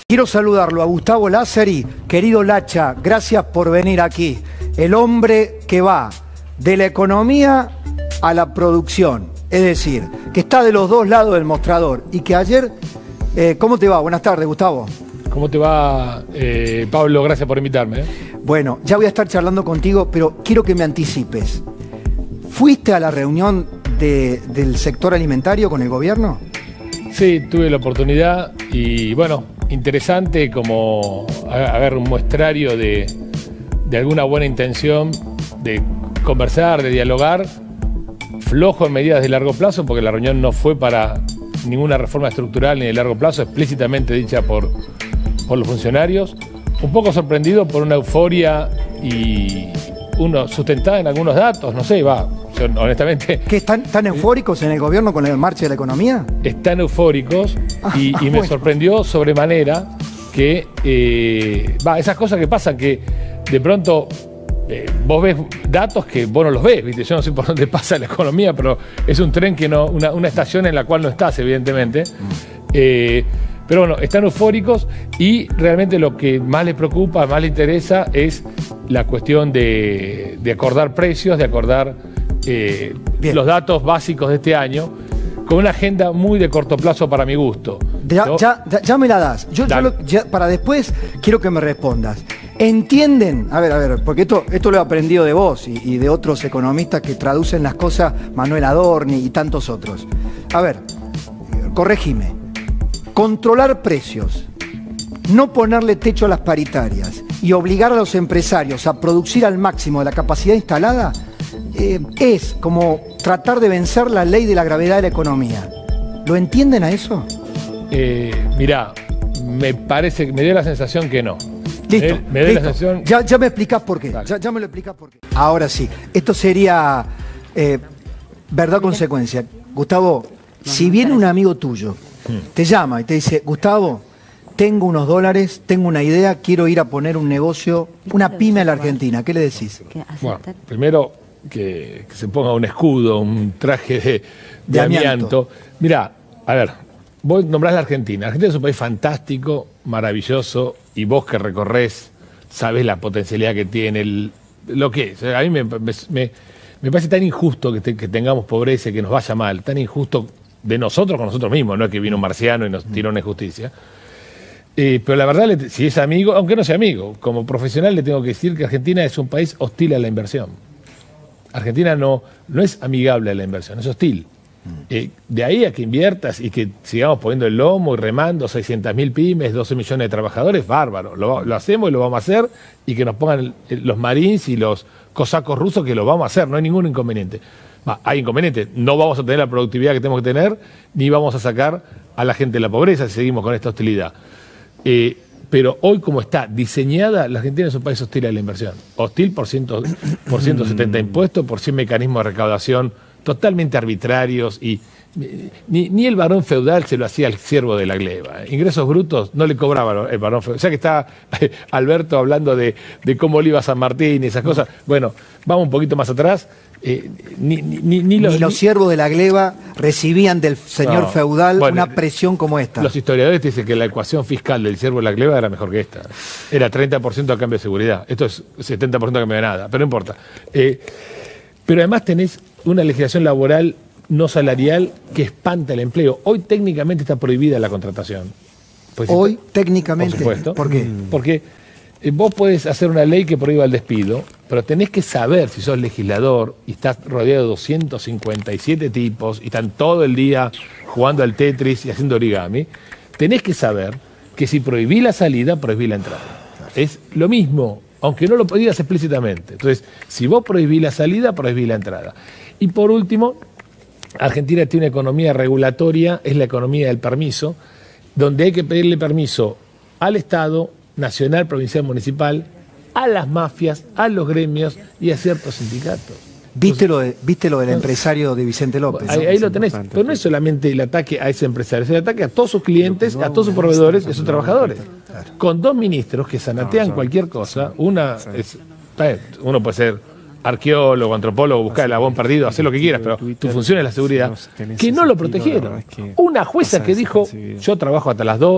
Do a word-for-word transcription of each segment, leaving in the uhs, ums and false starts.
Quiero saludarlo a Gustavo Lázari. Querido Lacha, gracias por venir aquí. El hombre que va de la economía a la producción, es decir, que está de los dos lados del mostrador y que ayer... Eh, ¿Cómo te va? Buenas tardes, Gustavo. ¿Cómo te va, eh, Pablo? Gracias por invitarme. ¿eh? Bueno, ya voy a estar charlando contigo, pero quiero que me anticipes. ¿Fuiste a la reunión de, del sector alimentario con el gobierno? Sí, tuve la oportunidad y, bueno, interesante como haber un muestrario de, de alguna buena intención de conversar, de dialogar, flojo en medidas de largo plazo, porque la reunión no fue para ninguna reforma estructural ni de largo plazo, explícitamente dicha por, por los funcionarios. Un poco sorprendido por una euforia y uno sustentada en algunos datos, no sé, va, honestamente... ¿Qué, están tan eufóricos en el gobierno con la marcha de la economía? Están eufóricos y, ah, y me bueno. sorprendió sobremanera que, eh, va, esas cosas que pasan que de pronto... Eh, vos ves datos que vos no los ves, ¿viste? Yo no sé por dónde pasa la economía, pero es un tren que no, una, una estación en la cual no estás, evidentemente. Eh, pero bueno, están eufóricos y realmente lo que más les preocupa, más les interesa es la cuestión de, de acordar precios, de acordar eh, los datos básicos de este año, con una agenda muy de corto plazo para mi gusto. Ya, ¿no? ya, ya, ya me la das. Yo, yo lo, ya, para después quiero que me respondas. ¿Entienden? A ver, a ver, porque esto, esto lo he aprendido de vos y, y de otros economistas que traducen las cosas, Manuel Adorni y tantos otros. A ver, corregime. Controlar precios, no ponerle techo a las paritarias y obligar a los empresarios a producir al máximo de la capacidad instalada eh, es como tratar de vencer la ley de la gravedad de la economía. ¿Lo entienden a eso? Eh, mirá, me parece, me dio la sensación que no. Listo, me, me dio listo. la sensación... Ya, ya me explicás por qué. Ya, ya me lo explicás por qué. Ahora sí, esto sería eh, verdad consecuencia. Gustavo, si viene un amigo tuyo, te llama y te dice, Gustavo, tengo unos dólares, tengo una idea, quiero ir a poner un negocio, una pyme a la Argentina, ¿qué le decís? Bueno, primero que, que se ponga un escudo, un traje de, de, de amianto. amianto. Mirá, a ver, vos nombrás la Argentina. Argentina es un país fantástico, maravilloso, y vos que recorres sabés la potencialidad que tiene, el, lo que es. A mí me, me, me parece tan injusto que, te, que tengamos pobreza y que nos vaya mal, tan injusto de nosotros con nosotros mismos, no es que vino un marciano y nos tiró una injusticia. Eh, pero la verdad, si es amigo, aunque no sea amigo, como profesional le tengo que decir que Argentina es un país hostil a la inversión. Argentina no, no es amigable a la inversión, es hostil. Eh, de ahí a que inviertas y que sigamos poniendo el lomo y remando seiscientas mil pymes, doce millones de trabajadores, bárbaro. Lo, lo hacemos y lo vamos a hacer, y que nos pongan el, los marines y los cosacos rusos, que lo vamos a hacer, no hay ningún inconveniente. Va, hay inconveniente, no vamos a tener la productividad que tenemos que tener, ni vamos a sacar a la gente de la pobreza si seguimos con esta hostilidad. Eh, pero hoy, como está diseñada, la Argentina es un país hostil a la inversión. Hostil por, ciento, por ciento setenta impuestos, por cien mecanismos de recaudación totalmente arbitrarios, y ni, ni el varón feudal se lo hacía al siervo de la gleba. Ingresos brutos no le cobraba el varón feudal. O sea que está Alberto hablando de, de cómo oliva San Martín y esas cosas. Bueno, vamos un poquito más atrás. Eh, ni, ni, ni, ni, los, ni los siervos de la gleba recibían del señor no, feudal bueno, una presión como esta. Los historiadores dicen que la ecuación fiscal del siervo de la gleba era mejor que esta. Era treinta por ciento a cambio de seguridad. Esto es setenta por ciento a cambio de nada, pero no importa. Eh, pero además tenés una legislación laboral no salarial que espanta el empleo. Hoy técnicamente está prohibida la contratación. Pues Hoy está, técnicamente. Por supuesto. ¿Por qué? Porque eh, vos podés hacer una ley que prohíba el despido, pero tenés que saber, si sos legislador y estás rodeado de doscientos cincuenta y siete tipos y están todo el día jugando al Tetris y haciendo origami, tenés que saber que si prohibí la salida, prohibí la entrada. Es lo mismo, aunque no lo digas explícitamente. Entonces, si vos prohibís la salida, prohibí la entrada. Y por último, Argentina tiene una economía regulatoria, es la economía del permiso, donde hay que pedirle permiso al Estado, nacional, provincial, municipal, a las mafias, a los gremios y a ciertos sindicatos. ¿Viste, Entonces, lo, de, ¿viste lo del empresario de Vicente López? Ahí, ahí lo tenés, pero no es solamente el ataque a ese empresario, es el ataque a todos sus clientes, a todos sus proveedores y a sus trabajadores. Con dos ministros que zanatean cualquier cosa, una es, uno puede ser arqueólogo, antropólogo, buscar el abón perdido, hacer lo que quieras, pero tu función es la seguridad, que no lo protegieron. Una jueza que dijo, yo trabajo hasta las dos,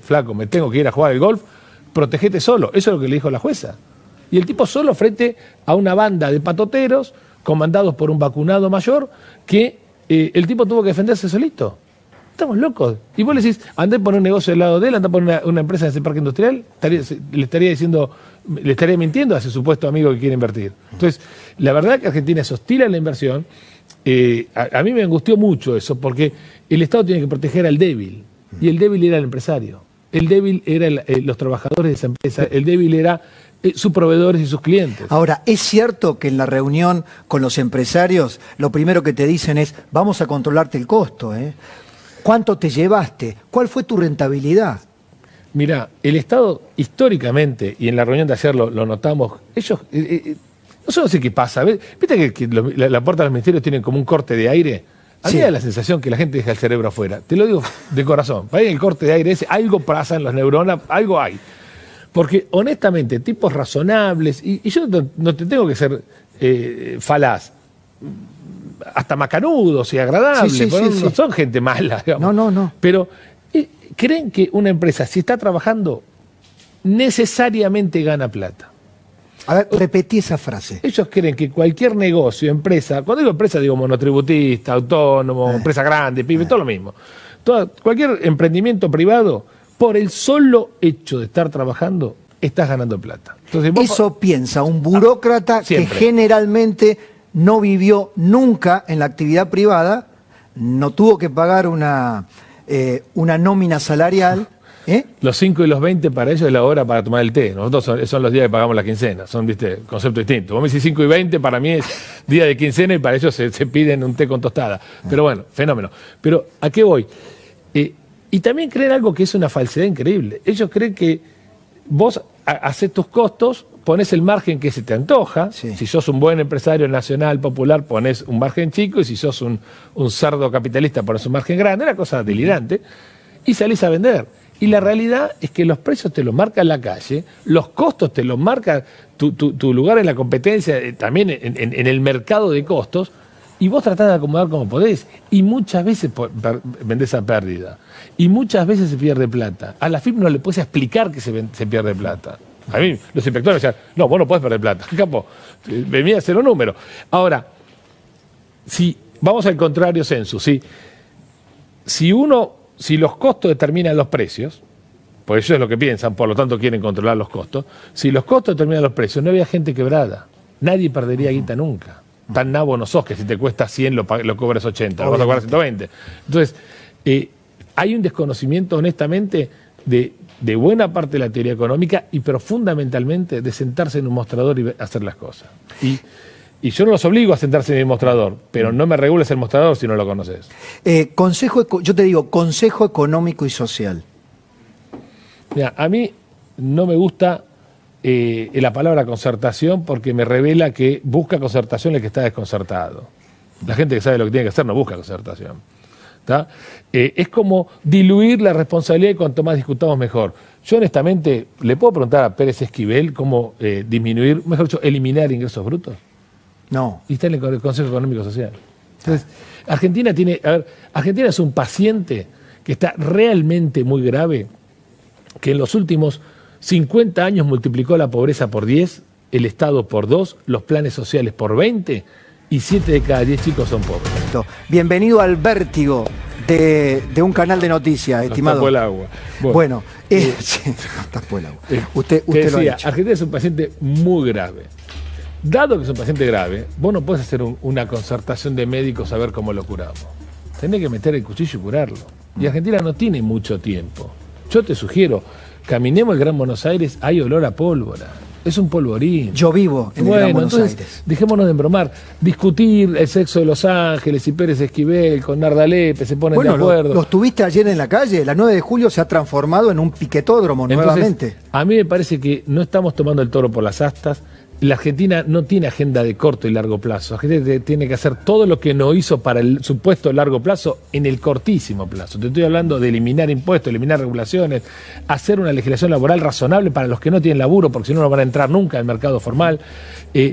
flaco, me tengo que ir a jugar al golf, protegete solo. Eso es lo que le dijo la jueza. Y el tipo solo frente a una banda de patoteros comandados por un vacunado mayor que eh, el tipo tuvo que defenderse solito. Estamos locos. Y vos le decís, andá a poner un negocio al lado de él, andá a poner una, una empresa en ese parque industrial, estaría, le estaría diciendo, le estaría mintiendo a ese supuesto amigo que quiere invertir. Entonces, la verdad que Argentina es hostil a la inversión. Eh, a, a mí me angustió mucho eso, porque el Estado tiene que proteger al débil, y el débil era el empresario. El débil era el, eh, los trabajadores de esa empresa, el débil era eh, sus proveedores y sus clientes. Ahora, ¿es cierto que en la reunión con los empresarios lo primero que te dicen es vamos a controlarte el costo? ¿eh? ¿Cuánto te llevaste? ¿Cuál fue tu rentabilidad? Mira, el Estado históricamente, y en la reunión de ayer lo, lo notamos, ellos, eh, eh, no sé, no sé qué pasa, ¿viste que, que lo, la, la puerta de los ministerios tienen como un corte de aire? A mí sí. Me da la sensación que la gente deja el cerebro afuera. Te lo digo de corazón. Para mí el corte de aire ese, algo pasa en las neuronas, algo hay. Porque honestamente, tipos razonables, y, y yo no, no te tengo que ser eh, falaz, hasta macanudos y agradables, sí, sí, sí, no, sí. no son gente mala, digamos. No, no, no. Pero eh, creen que una empresa, si está trabajando, necesariamente gana plata. A ver, repetí esa frase. Ellos creen que cualquier negocio, empresa, cuando digo empresa digo monotributista, autónomo, eh, empresa grande, pyme, eh. todo lo mismo. Toda, cualquier emprendimiento privado, por el solo hecho de estar trabajando, estás ganando plata. Entonces, vos, eso piensa un burócrata ah, que generalmente no vivió nunca en la actividad privada, no tuvo que pagar una, eh, una nómina salarial. ¿Eh? Los cinco y los veinte para ellos es la hora para tomar el té. Nosotros son, son los días que pagamos la quincena. Son, viste, conceptos distintos. Vos me decís cinco y veinte, para mí es día de quincena y para ellos se, se piden un té con tostada. Pero bueno, fenómeno. Pero ¿a qué voy? Eh, y también creen algo que es una falsedad increíble. Ellos creen que vos haces tus costos, pones el margen que se te antoja. Sí. Si sos un buen empresario nacional, popular, pones un margen chico. Y si sos un, un cerdo capitalista, pones un margen grande. Una cosa delirante. Y salís a vender. Y la realidad es que los precios te los marca la calle, los costos te los marca tu, tu, tu lugar en la competencia, eh, también en, en, en el mercado de costos, y vos tratás de acomodar como podés. Y muchas veces per, vendés a pérdida. Y muchas veces se pierde plata. A la F I P no le puedes explicar que se, ven, se pierde plata. A mí los inspectores me decían, no, vos no podés perder plata. Capo, venía a hacer un número. Ahora, si vamos al contrario censo, ¿sí? Si uno... Si los costos determinan los precios, pues eso es lo que piensan, por lo tanto quieren controlar los costos, si los costos determinan los precios, no había gente quebrada. Nadie perdería guita nunca. Tan nabo no sos que si te cuesta cien lo, lo cobras ochenta, lo vas a cobrar ciento veinte. Entonces, eh, hay un desconocimiento, honestamente, de, de buena parte de la teoría económica y pero fundamentalmente de sentarse en un mostrador y hacer las cosas. Y... Y yo no los obligo a sentarse en el mostrador, pero no me regules el mostrador si no lo conoces. Eh, consejo, yo te digo, consejo económico y social. Mira, a mí no me gusta eh, la palabra concertación porque me revela que busca concertación el que está desconcertado. La gente que sabe lo que tiene que hacer no busca concertación. Eh, es como diluir la responsabilidad y cuanto más discutamos mejor. Yo honestamente, ¿le puedo preguntar a Pérez Esquivel cómo eh, disminuir, mejor dicho, eliminar ingresos brutos? No. Y está en el Consejo Económico Social. Entonces, Argentina tiene, a ver, Argentina es un paciente que está realmente muy grave, que en los últimos cincuenta años multiplicó la pobreza por diez, el Estado por dos, los planes sociales por veinte, y siete de cada diez chicos son pobres. Bienvenido al vértigo de, de un canal de noticias, estimado. Nos tapó el agua. Bueno, bueno eh, eh, sí, nos tapó el agua. Eh, usted usted decía, lo ha dicho. Argentina es un paciente muy grave. Dado que es un paciente grave, vos no podés hacer un, una concertación de médicos a ver cómo lo curamos. Tenés que meter el cuchillo y curarlo. Y Argentina no tiene mucho tiempo. Yo te sugiero, caminemos el Gran Buenos Aires, hay olor a pólvora. Es un polvorín. Yo vivo en bueno, el Gran Buenos entonces, Aires. Dejémonos de embromar. Discutir el sexo de Los Ángeles y Pérez Esquivel con Narda Lepe, se ponen bueno, de acuerdo. Lo, los tuviste ayer en la calle. La nueve de julio se ha transformado en un piquetódromo entonces, nuevamente. A mí me parece que no estamos tomando el toro por las astas. La Argentina no tiene agenda de corto y largo plazo. La Argentina tiene que hacer todo lo que no hizo para el supuesto largo plazo en el cortísimo plazo. Te estoy hablando de eliminar impuestos, eliminar regulaciones, hacer una legislación laboral razonable para los que no tienen laburo, porque si no, no van a entrar nunca al mercado formal. Eh,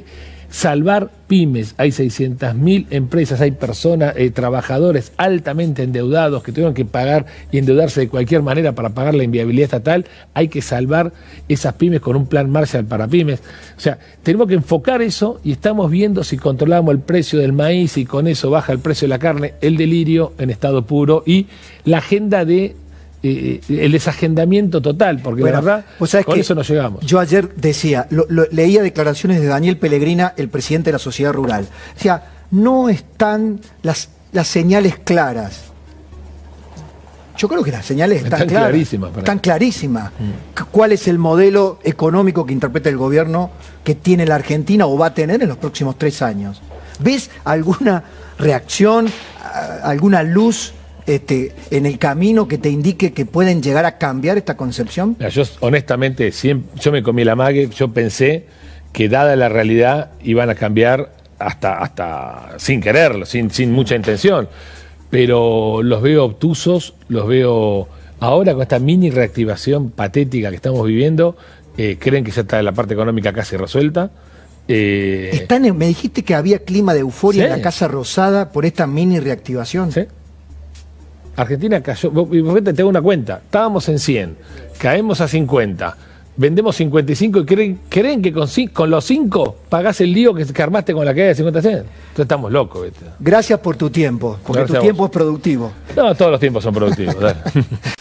salvar pymes. Hay seiscientas mil empresas, hay personas, eh, trabajadores altamente endeudados que tuvieron que pagar y endeudarse de cualquier manera para pagar la inviabilidad estatal. Hay que salvar esas pymes con un plan Marshall para pymes. O sea, tenemos que enfocar eso y estamos viendo si controlamos el precio del maíz y con eso baja el precio de la carne, el delirio en estado puro y la agenda de Eh, el desagendamiento total, porque bueno, la verdad, con eso no llegamos. Yo ayer decía, lo, lo, leía declaraciones de Daniel Pellegrina, el presidente de la Sociedad Rural. O sea, no están las, las señales claras. Yo creo que las señales están, están claras. Clarísimas. Están clarísimas. Mm. ¿Cuál es el modelo económico que interpreta el gobierno que tiene la Argentina o va a tener en los próximos tres años? ¿Ves alguna reacción, alguna luz Este, en el camino que te indique que pueden llegar a cambiar esta concepción? Mira, yo honestamente, siempre, yo me comí la mague, yo pensé que dada la realidad iban a cambiar hasta, hasta sin quererlo, sin, sin mucha intención, pero los veo obtusos, los veo ahora con esta mini reactivación patética que estamos viviendo, eh, creen que ya está la parte económica casi resuelta. Eh, Están en, me dijiste que había clima de euforia, ¿sí?, en la Casa Rosada por esta mini reactivación. Sí. Argentina cayó, te tengo una cuenta, estábamos en cien, caemos a cincuenta, vendemos cincuenta y cinco y creen, creen que con, con los cinco pagás el lío que, que armaste con la caída de cincuenta cien. Entonces estamos locos, ¿viste? Gracias por tu tiempo, porque Gracias tu tiempo es productivo. No, todos los tiempos son productivos.